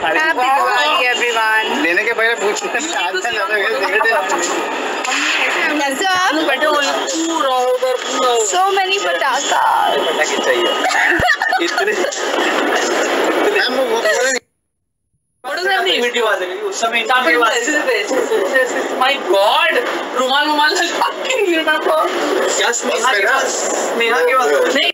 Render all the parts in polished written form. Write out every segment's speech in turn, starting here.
Happy Diwali everyone. लेने के पहले पूछते हैं सो मेनी पटाखा। पटाखे चाहिए इतने वीडियो आ जाएगी उस समय। माय गॉड, रुमाल रुमाल क्या स्नेहा के पास नहीं।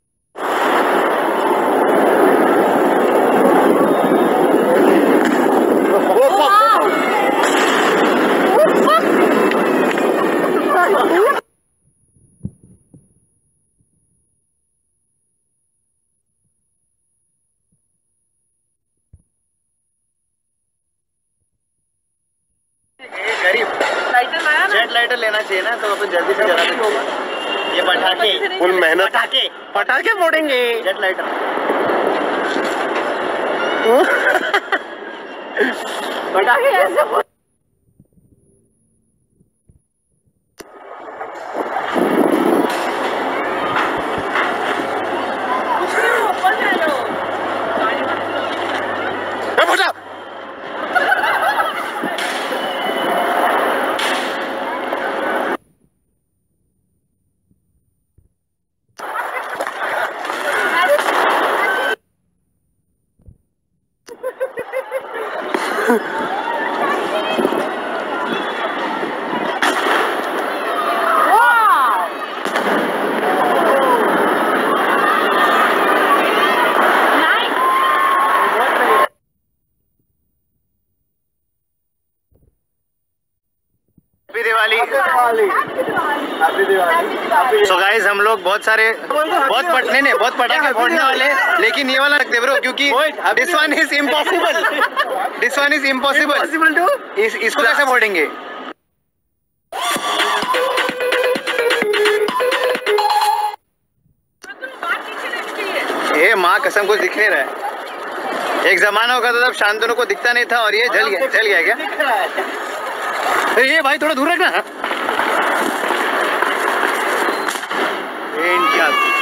जेट लाइटर लेना चाहिए ना, तो अपन जल्दी से जला देंगे। ये पटाखे फुल मेहनत, पटाखे फोड़ेंगे। जेट लाइटर पटाखे ऐसे तो गाइस हम लोग बहुत पटाखे फोड़ने वाले, लेकिन ये वाला रखते ब्रो, क्योंकि this one is impossible to. इसको कैसे फोड़ेंगे? ये माँ कसम कुछ दिख नहीं रहा है। एक जमाना होगा तो तब शांतनु को दिखता नहीं था, और ये जल गया क्या? ये भाई थोड़ा दूर रखना।